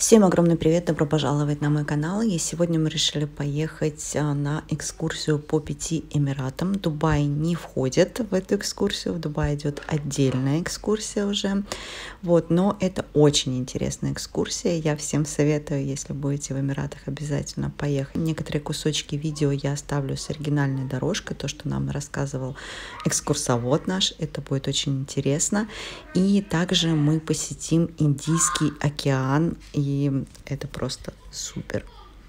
Всем огромный привет, добро пожаловать на мой канал. И сегодня мы решили поехать на экскурсию по 5 Эмиратам. Дубай не входит в эту экскурсию, в Дубае идет отдельная экскурсия уже. Но это очень интересная экскурсия. Я всем советую, если будете в Эмиратах, обязательно поехать. Некоторые кусочки видео я оставлю с оригинальной дорожкой, то, что нам рассказывал экскурсовод наш. Это будет очень интересно. И также мы посетим Индийский океан. И это просто супер.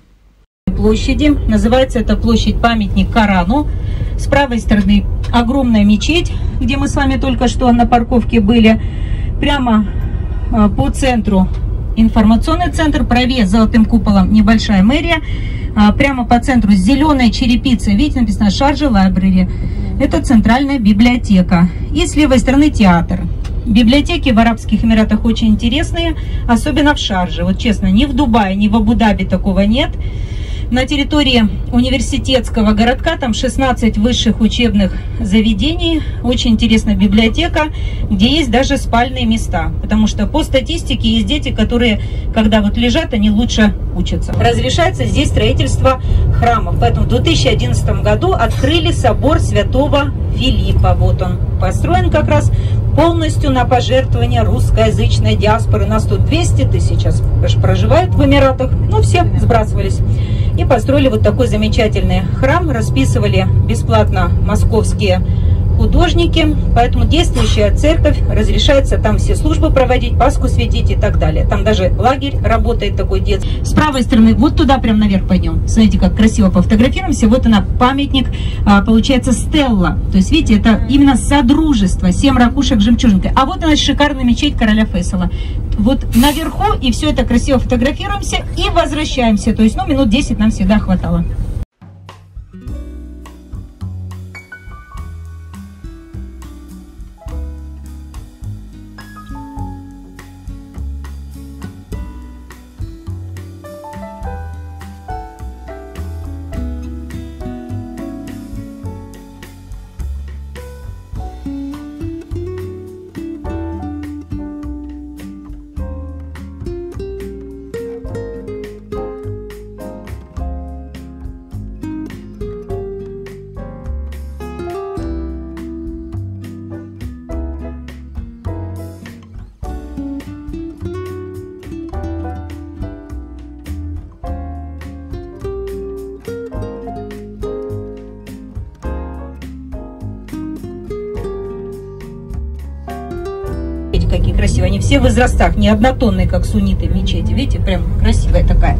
Площади. Называется эта площадь памятник Корану. С правой стороны огромная мечеть, где мы с вами только что на парковке были. Прямо по центру информационный центр, правее с золотым куполом небольшая мэрия. Прямо по центру с зеленой черепицей, видите, написано Шарджа Лайбрери. Это центральная библиотека. И с левой стороны театр. Библиотеки в Арабских Эмиратах очень интересные, особенно в Шардже. Вот честно, ни в Дубае, ни в Абу-Даби такого нет. На территории университетского городка там 16 высших учебных заведений. Очень интересная библиотека, где есть даже спальные места. Потому что по статистике есть дети, которые, когда вот лежат, они лучше учатся. Разрешается здесь строительство храмов. Поэтому в 2011 году открыли собор Святого Филиппа. Вот он построен как раз полностью на пожертвования русскоязычной диаспоры. Нас тут 200 тысяч сейчас проживают в Эмиратах. Все сбрасывались. И построили вот такой замечательный храм. Расписывали бесплатно московские художники. Поэтому действующая церковь, разрешается там все службы проводить, Пасху светить и так далее. Там даже лагерь работает такой детский. С правой стороны, вот туда прям наверх пойдем. Смотрите, как красиво пофотографируемся. Вот она, памятник, получается, стелла. То есть, видите, это именно содружество, 7 ракушек жемчужинкой. А вот она, шикарная мечеть короля Фейсала. Вот наверху, и все это красиво фотографируемся и возвращаемся. То есть, минут 10 нам всегда хватало. Какие красивые. Они все в возрастах, не однотонные, как сунниты в мечети. Видите, прям красивая такая.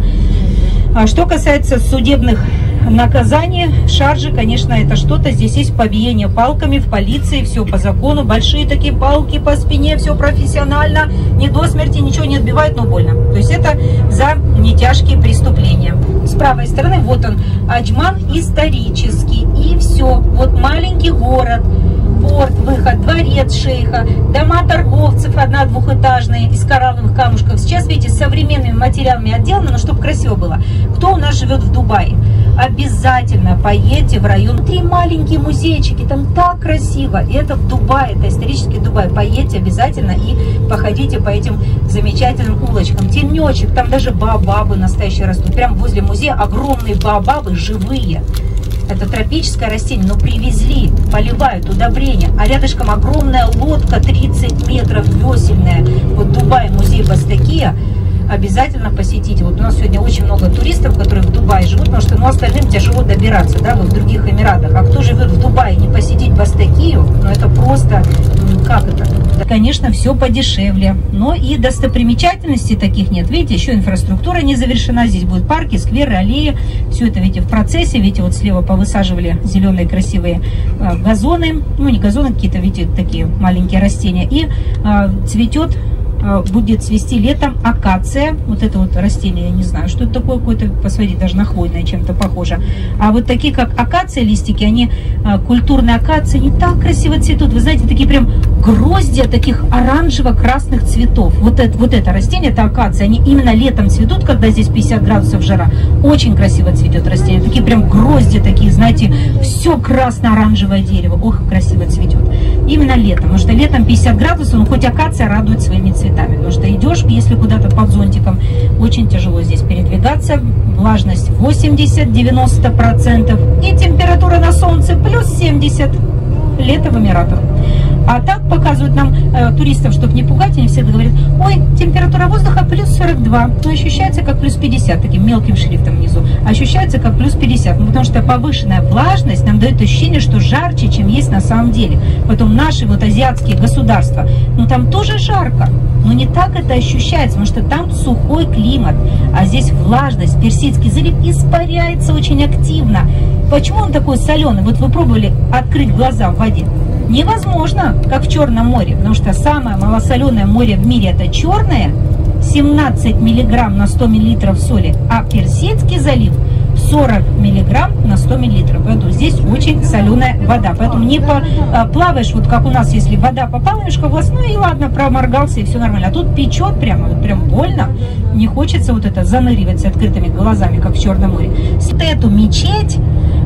А что касается судебных наказаний, Шардже, конечно, это что-то. Здесь есть побиение палками в полиции, все по закону. Большие такие палки по спине, все профессионально. Не до смерти, ничего не отбивает, но больно. То есть это за нетяжкие преступления. С правой стороны, вот он, Аджман исторический. И все. Вот маленький город. Порт, выход, дворец шейха, дома торговцев, 1-2-этажные из коралловых камушков. Сейчас, видите, с современными материалами отделано, но чтобы красиво было. Кто у нас живет в Дубае? Обязательно поедьте в район. 3 маленькие музейчики, там так красиво. И это в Дубае, это исторический Дубай. Поедьте обязательно и походите по этим замечательным улочкам. Тенечек, там даже баобабы настоящие растут. Прямо возле музея огромные баобабы живые. Это тропическое растение, но привезли, поливают, удобрения. А рядышком огромная лодка, 30 метров, весельная. Вот Дубай, музей Бастакия. Обязательно посетите. Вот у нас сегодня очень много туристов, которые в Дубае живут, потому что остальным тяжело добираться, вот в других Эмиратах. А кто живет в Дубае, не посетить Бастакию, это просто, как это? Конечно, все подешевле, но и достопримечательностей таких нет. Видите, еще инфраструктура не завершена. Здесь будут парки, скверы, аллеи. Все это, видите, в процессе. Видите, вот слева повысаживали зеленые красивые газоны. Не газоны, какие-то, видите, такие маленькие растения. И цветет, будет цвести летом акация. Вот это вот растение, я не знаю, что это такое, какое-то, посмотрите, даже на хвойное чем-то похоже. А вот такие, как акация, листики, они, культурные акации, они так красиво цветут. Вы знаете, такие прям гроздья таких оранжево-красных цветов. Вот это растение, это акация, они именно летом цветут, когда здесь 50 градусов жара. Очень красиво цветет растение. Такие прям гроздья такие, знаете, все красно-оранжевое дерево. Ох, красиво цветет. Именно летом, потому что летом 50 градусов, но хоть акация радует своими цветами. Потому что идешь, если куда-то под зонтиком, очень тяжело здесь передвигаться. Влажность 80-90% и температура на солнце плюс 70. Лето в Эмиратах. А так показывают нам туристов, чтобы не пугать, они всегда говорят: ой, температура воздуха плюс 42, но ощущается как плюс 50, таким мелким шрифтом внизу, ощущается как плюс 50, ну, потому что повышенная влажность нам дает ощущение, что жарче, чем есть на самом деле. Потом наши вот азиатские государства, ну там тоже жарко, но не так это ощущается, потому что там сухой климат, а здесь влажность, Персидский залив испаряется очень активно. Почему он такой соленый? Вот вы пробовали открыть глаза в воде? Невозможно, как в Черном море, потому что самое малосоленое море в мире — это Черное, 17 миллиграмм на 100 миллилитров соли, а Персидский залив 40 миллиграмм на 100 миллилитров. Поэтому здесь очень соленая вода, поэтому не плаваешь, вот как у нас, если вода попала немножко в глаз, ну и ладно, проморгался и все нормально. А тут печет прямо, вот прям больно, не хочется вот это заныривать с открытыми глазами, как в Черном море. Эту мечеть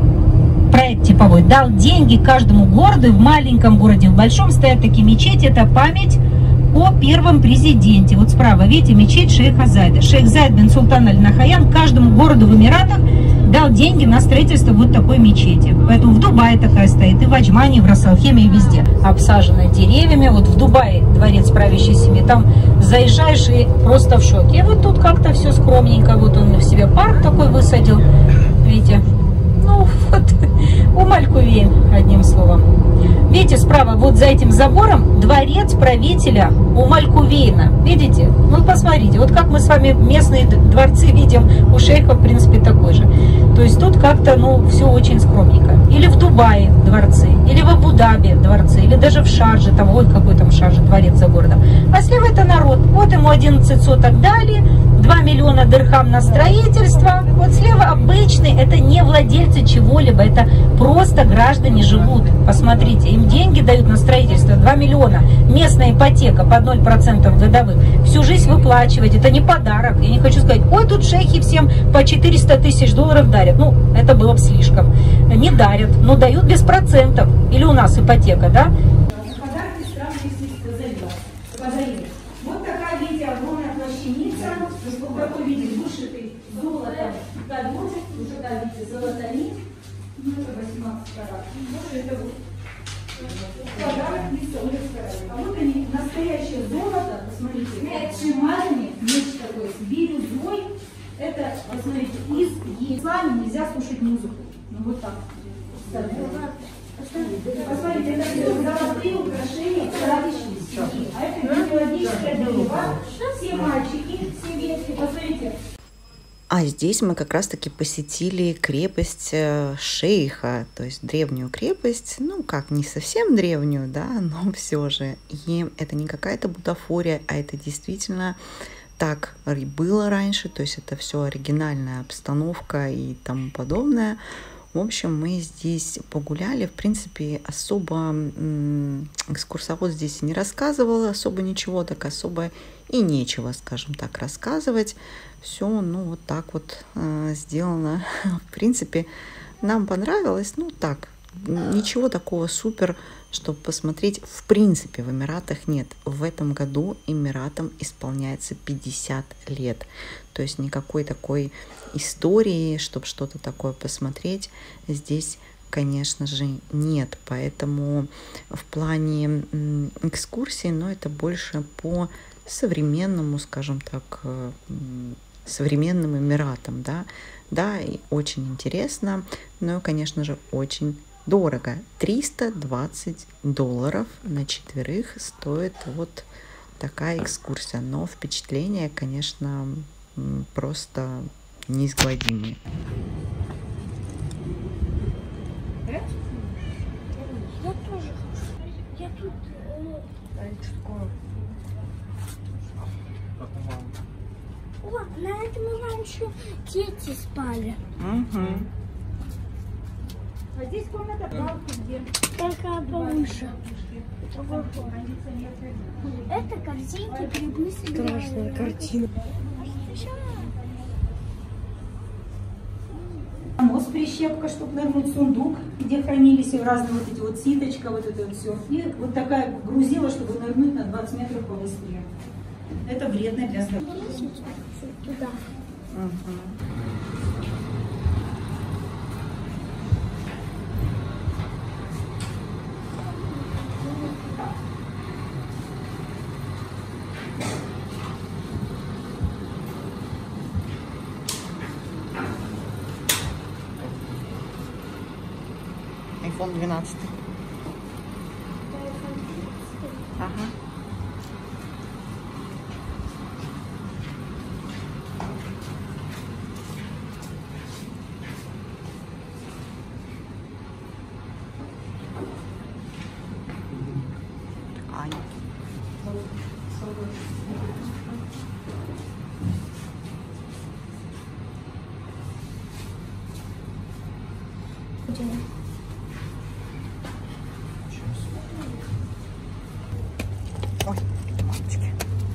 проект типовой дал деньги каждому городу, в маленьком городе, в большом стоят такие мечети. Это память о первом президенте. Вот справа, видите, мечеть шейха Зайда. Шейх Зайд бин Султан аль-Нахаян каждому городу в Эмиратах дал деньги на строительство вот такой мечети. Поэтому в Дубае такая стоит, и в Аджмане, и в Рас-Аль-Хейме, и везде. Обсажена деревьями. Вот в Дубае дворец правящей семьи, там заезжаешь и просто в шоке. И вот тут как-то все скромненько. Вот он в себе парк такой высадил. Видите? Ну вот, Умаль-Кувейн, одним словом. Видите, справа, вот за этим забором, дворец правителя Умаль-Кувейна. Видите? Ну, посмотрите, вот как мы с вами местные дворцы видим, у шейха, в принципе, такой же. То есть тут как-то, ну, все очень скромненько. Или в Дубае дворцы, или в Абу-Даби дворцы, или даже в Шарже, там, ой, какой там Шарже, дворец за городом. А слева это народ. Вот ему 11 соток дали, 2 миллиона дирхам на строительство. Вот слева обычный, это не владельцы чего-либо, это просто граждане живут. Посмотрите, им деньги дают на строительство, 2 миллиона. Местная ипотека под 0% годовых. Всю жизнь выплачивать, это не подарок. Я не хочу сказать: ой, тут шейхи всем по 400 тысяч долларов дарят. Ну, это было бы слишком. Не дарят, но дают без процентов. Или у нас ипотека, да? Вот такая, видите, огромная плащаница. Как вы видите, вышитый золотом подложек, уже, да, видите, золотонит. Ну, это 18 карат. Вот это вот подарок из Саудовской Аравии. А вот они, настоящее золото, посмотрите, отжиманиями, нечто такое, с бирюзой. Это, посмотрите, из ислама нельзя слушать музыку. Ну, вот так. Посмотрите, это золотые украшения правящей семьи. А это генеалогическое дерево. Все мальчики, все ветки, посмотрите. А здесь мы как раз-таки посетили крепость шейха, то есть древнюю крепость, ну как, не совсем древнюю, да, но все же. И это не какая-то бутафория, а это действительно так было раньше, то есть это все оригинальная обстановка и тому подобное. В общем, мы здесь погуляли, в принципе, особо экскурсовод здесь не рассказывал, особо ничего, так особо и нечего, скажем так, рассказывать. Все, ну, вот так вот сделано. В принципе, нам понравилось, ну, так, ничего такого супер, чтобы посмотреть, в принципе, в Эмиратах нет. В этом году Эмиратам исполняется 50 лет. То есть никакой такой истории, чтобы что-то такое посмотреть, здесь, конечно же, нет. Поэтому в плане экскурсии, но это больше по современному, скажем так, современным Эмиратам, да. Да, и очень интересно, но, конечно же, очень дорого. $320 на четверых стоит вот такая экскурсия. Но впечатления, конечно, просто неизгладимые. Я тоже. Я тут... О, на этом раньше дети спали. Угу. А здесь комната балки, где? Такая повыше. Это картинки, грибы собирают. Страшная картина. Мост, прищепка, чтобы нырнуть, сундук, где хранились и разные вот эти вот ситочка, вот это вот все. И вот такая грузила, чтобы нырнуть на 20 метров по высоте. Это вредно для здоровья. туда. iPhone 12. Ага. Аня. Ой, мамочки.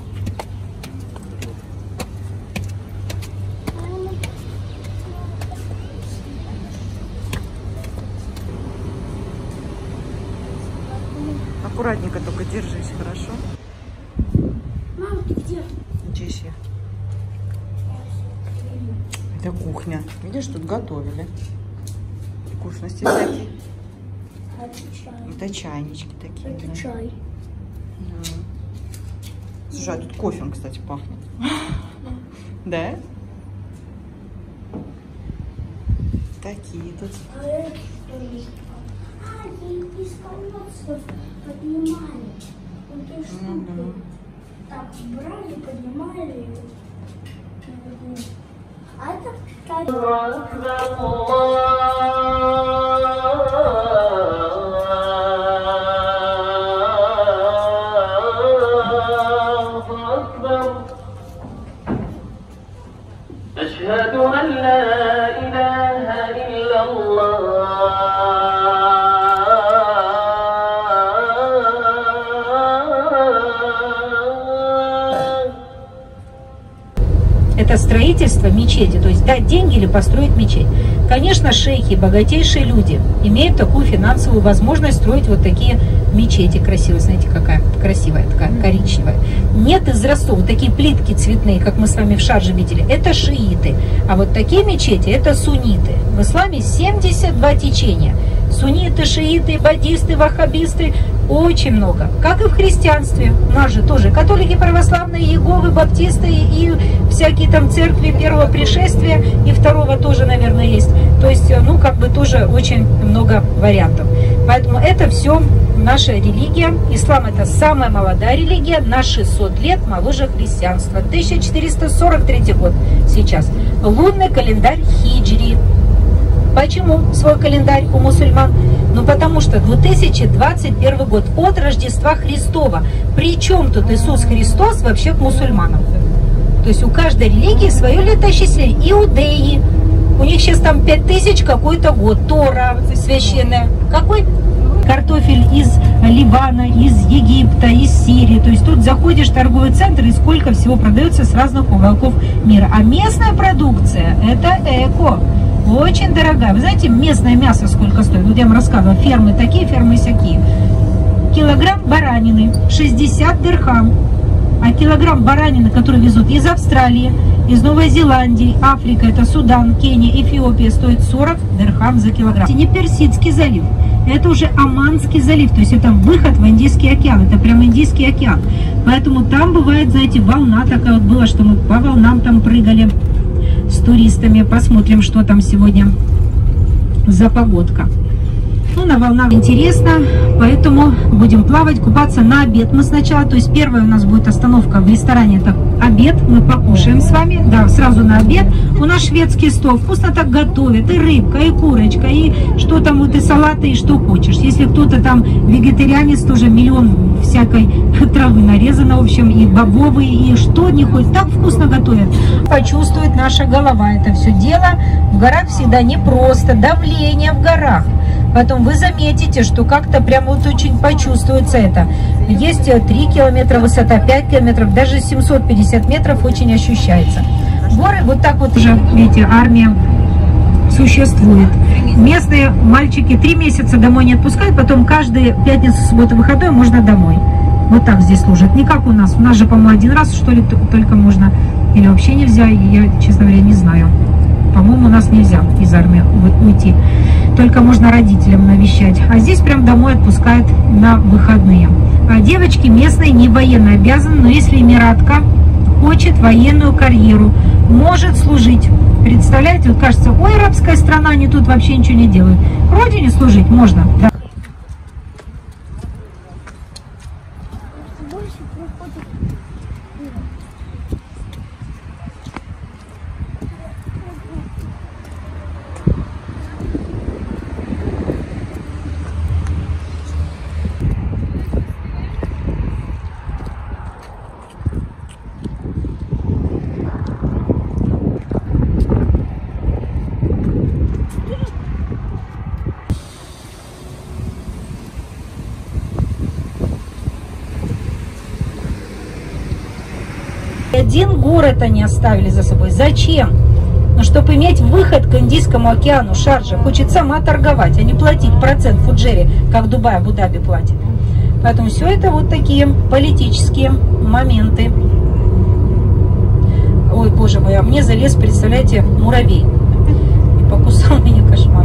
Аккуратненько только держись, хорошо? Мама, ты где? Здесь я. Это кухня. Видишь, тут готовили. Вкусности всякие. А это чай. Это чайнички такие. Это да. чай. Да. Слушай, а тут кофе, кстати, пахнет. Да? Такие тут. А это что ли? А, и из колодцев поднимали. Вот эту штуку. Так, брали, поднимали. А это أشهد أن لا إله إلا الله. Это строительство мечети, то есть дать деньги или построить мечеть. Конечно, шейхи, богатейшие люди имеют такую финансовую возможность строить вот такие мечети красивые. Знаете, какая красивая, такая коричневая. Нет изразцов, вот такие плитки цветные, как мы с вами в Шарже видели, это шииты. А вот такие мечети, это сунниты. В исламе 72 течения. Сунниты, шииты, баддисты, ваххабисты, очень много. Как и в христианстве. У нас же тоже католики, православные, иеговы, баптисты и всякие там церкви первого пришествия и второго тоже, наверное, есть. То есть, ну, как бы тоже очень много вариантов. Поэтому это все наша религия. Ислам — это самая молодая религия, на 600 лет моложе христианства. 1443 год сейчас. Лунный календарь хиджри. Почему свой календарь у мусульман? Ну, потому что 2021 год от Рождества Христова. Причем тут Иисус Христос вообще к мусульманам? То есть у каждой религии свое летоисчисление. Иудеи, у них сейчас там 5000 какой-то год. Тора священная. Какой? Картофель из Ливана, из Египта, из Сирии. То есть тут заходишь в торговый центр, и сколько всего продается с разных уголков мира. А местная продукция – это эко. Очень дорогая. Вы знаете, местное мясо сколько стоит? Вот я вам рассказывала, фермы такие, фермы сякие. Килограмм баранины 60 дирхам. А килограмм баранины, который везут из Австралии, из Новой Зеландии, Африка, это Судан, Кения, Эфиопия, стоит 40 дирхам за килограмм. Это не Персидский залив, это уже Оманский залив, то есть это выход в Индийский океан, это прям Индийский океан. Поэтому там бывает, знаете, волна такая вот была, что мы по волнам там прыгали с туристами. Посмотрим, что там сегодня за погодка. Ну, на волнах интересно, поэтому будем плавать, купаться на обед мы сначала. То есть первая у нас будет остановка в ресторане, это обед, мы покушаем с вами, да, сразу на обед. У нас шведский стол, вкусно так готовят, и рыбка, и курочка, и что там вот, и салаты, и что хочешь. Если кто-то там вегетарианец, тоже миллион всякой травы нарезано, в общем, и бобовые, и что не хоть, так вкусно готовят. Почувствует наша голова это все дело. В горах всегда непросто, давление в горах. Потом вы заметите, что как-то прям вот очень почувствуется это. Есть 3 километра высота, 5 километров, даже 750 метров очень ощущается. Горы вот так вот уже, видите, армия существует. Местные мальчики 3 месяца домой не отпускают, потом каждые пятницу, субботу, выходной можно домой. Вот так здесь служат. Не как у нас. У нас же, по-моему, 1 раз, что ли, только можно Или вообще нельзя, я, честно говоря, не знаю. По-моему, у нас нельзя из армии уйти. Только можно родителям навещать. А здесь прям домой отпускают на выходные. А девочки местные не военно обязаны, но если эмиратка хочет военную карьеру, может служить. Представляете, вот кажется, ой, арабская страна, они тут вообще ничего не делают. Родине служить можно. Да. Один город они оставили за собой. Зачем? Ну, чтобы иметь выход к Индийскому океану, Шарджа хочет сама торговать, а не платить процент Фуджейре, как Дубай, Абу-Даби платит. Поэтому все это вот такие политические моменты. Ой, боже мой, а мне залез, представляете, муравей. И покусал меня, кошмар.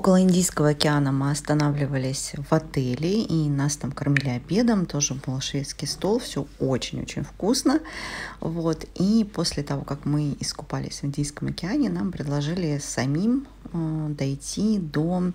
Около Индийского океана мы останавливались в отеле, и нас там кормили обедом, тоже был шведский стол, все очень-очень вкусно. Вот. И после того, как мы искупались в Индийском океане, нам предложили самим дойти до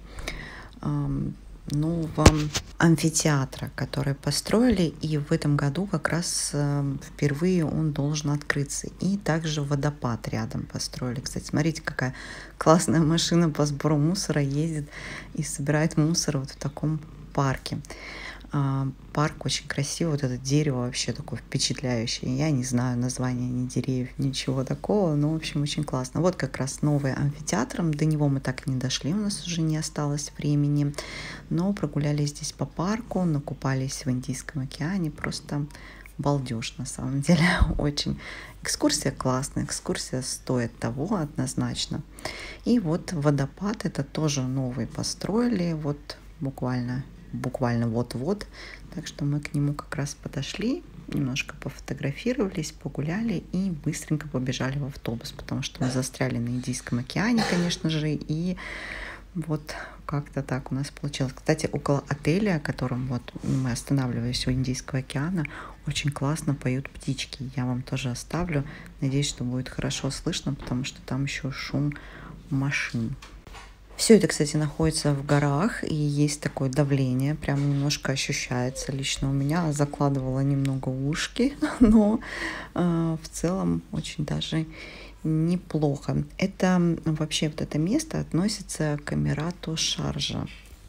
нового амфитеатра, который построили, и в этом году как раз впервые он должен открыться. И также водопад рядом построили. Кстати, смотрите, какая классная машина по сбору мусора ездит и собирает мусор вот в таком парке. Парк очень красивый, вот это дерево вообще такое впечатляющее. Я не знаю названия ни деревьев, ничего такого, но, в общем, очень классно. Вот как раз новый амфитеатр, до него мы так и не дошли, у нас уже не осталось времени, но прогулялись здесь по парку, накупались в Индийском океане, просто балдеж на самом деле, очень. Экскурсия классная, экскурсия стоит того однозначно. И вот водопад, это тоже новый построили, вот буквально вот-вот. Так что мы к нему как раз подошли, немножко пофотографировались, погуляли и быстренько побежали в автобус, потому что мы застряли на Индийском океане, конечно же, и вот как-то так у нас получилось. Кстати, около отеля, в котором вот мы останавливались у Индийского океана, очень классно поют птички. Я вам тоже оставлю. Надеюсь, что будет хорошо слышно, потому что там еще шум машин. Все это, кстати, находится в горах, и есть такое давление, прям немножко ощущается. Лично у меня закладывало немного ушки, но в целом очень даже неплохо. Это вообще вот это место относится к Эмирату Шарджа.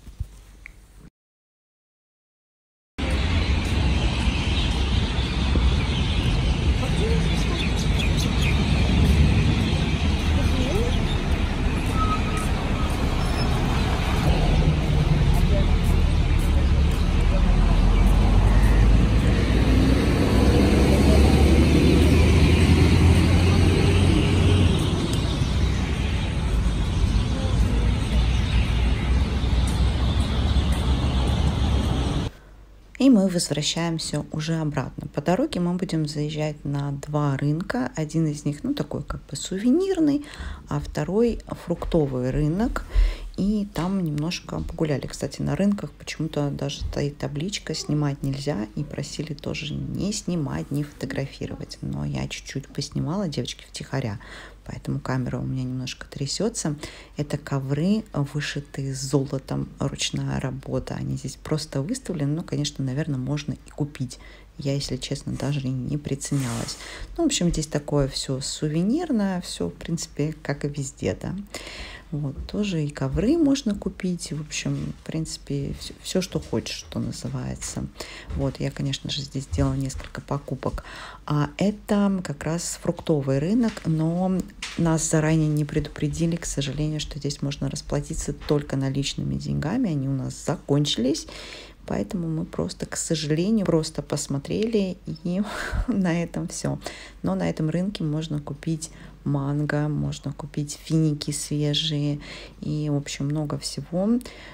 И мы возвращаемся уже обратно. По дороге мы будем заезжать на два рынка. Один из них, ну, такой как бы сувенирный, а второй фруктовый рынок. И там немножко погуляли. Кстати, на рынках почему-то даже стоит табличка «Снимать нельзя». И просили тоже не снимать, не фотографировать. Но я чуть-чуть поснимала, девочки, втихаря. Поэтому камера у меня немножко трясется. Это ковры, вышитые золотом, ручная работа. Они здесь просто выставлены. Ну, конечно, наверное, можно и купить. Я, если честно, даже не приценялась. Ну, в общем, здесь такое все сувенирное. Все, в принципе, как и везде, да. Вот, тоже и ковры можно купить. В общем, в принципе, все, что хочешь, что называется. Вот, я, конечно же, здесь сделала несколько покупок. А это как раз фруктовый рынок, но нас заранее не предупредили, к сожалению, что здесь можно расплатиться только наличными деньгами. Они у нас закончились. Поэтому мы просто, к сожалению, просто посмотрели, и на этом все. Но на этом рынке можно купить манго, можно купить финики свежие и, в общем, много всего.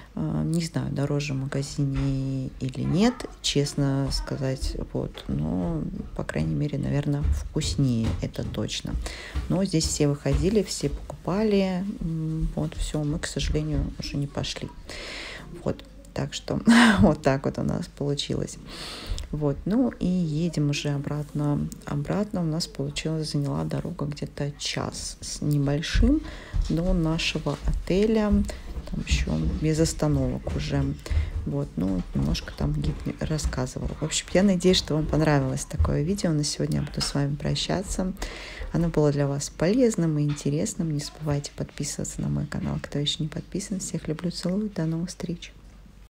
Не знаю, дороже в магазине или нет, честно сказать, вот, но, по крайней мере, наверное, вкуснее, это точно. Но здесь все выходили, все покупали, вот, все, мы, к сожалению, уже не пошли. Вот. Так что вот так вот у нас получилось. Вот, ну и едем уже обратно. Обратно у нас получилось, заняла дорога где-то час с небольшим до нашего отеля. Там еще без остановок уже. Вот, ну, немножко там гид рассказывала. В общем, я надеюсь, что вам понравилось такое видео. На сегодня я буду с вами прощаться. Оно было для вас полезным и интересным. Не забывайте подписываться на мой канал, кто еще не подписан. Всех люблю, целую. До новых встреч.